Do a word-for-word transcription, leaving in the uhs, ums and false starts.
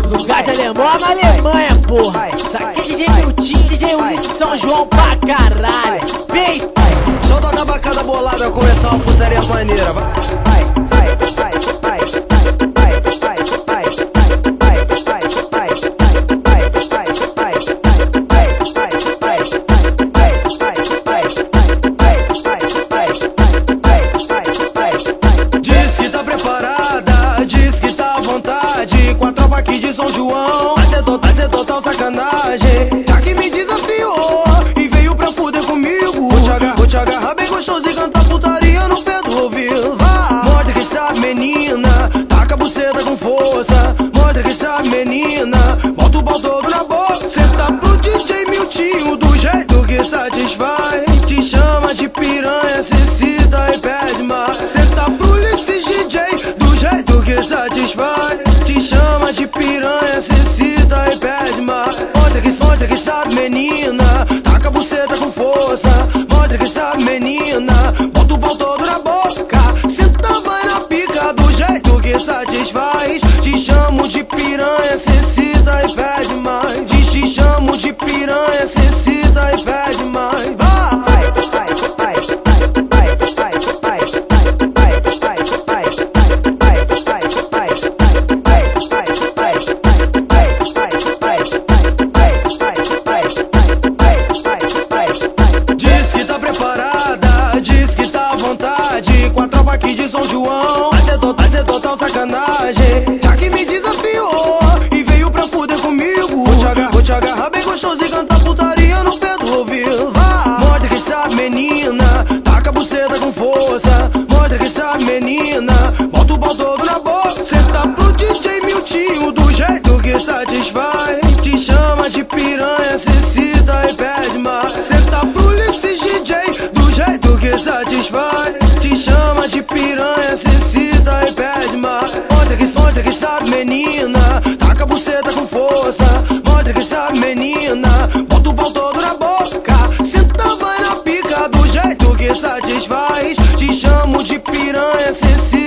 Lugar de alemão na Alemanha, porra. Isso aqui é D J Miltinho, D J Ulisses de São João pra caralho. Peita! Só tocar bacana bolada, começar uma putaria maneira, vai. Ai, ai, ai, ai, ai, ai, ai, diz que tá preparada, diz que tá à vontade, com a tropa aqui de São João. Vai ser total, vai ser total sacanagem. Já que me desafiou e veio pra fuder comigo, vou te agarrar, vou te agarrar bem gostoso e cantar putaria no pé do ouvido. Vai, mostra que sabe, menina, taca a buceta com força. Mostra que sabe, menina, bota o pau todo na boca. Senta pro D J Miltinho do jeito que satisfaz. Te chama de piranha, se excita e pede mais. Senta pro Ulisses D J do jeito que satisfaz. Te chama de piranha, se excita e pede mais. Mostra que, mostra que sabe, menina, taca a buceta com força. Mostra que sabe, menina, bota o pau todo na boca. Senta, vai na pica do jeito que satisfaz. Te chamo de piranha, se excita e pede mais. Te, te chamo de piranha, se excita e pede mais. Vai, vai, vai, vai, vai, vai, diz que tá preparada, diz que tá à vontade, com a tropa aqui de São João. Vai ser total, vai ser total sacanagem. Já que me desafiou e veio pra fuder comigo, vou te agarrar, vou te agarrar bem gostoso e cantar putaria no pé do ouvido. Vai, mostra que sabe, menina, taca a buceta com força. Mostra que sabe, menina, bota o pau todo na boca. Senta pro D J Miltinho do jeito que satisfaz. Te chama de piranha, se excita e pede mais. Senta pro Ulisses D J do jeito que satisfaz. Te chama de piranha, se excita e pede mais. Mostra que, mostra que sabe, menina, taca a buceta com força. Mostra que sabe, menina, bota o pau todo na boca. Senta, vai na pica do jeito que satisfaz. Te chamo de piranha, se excita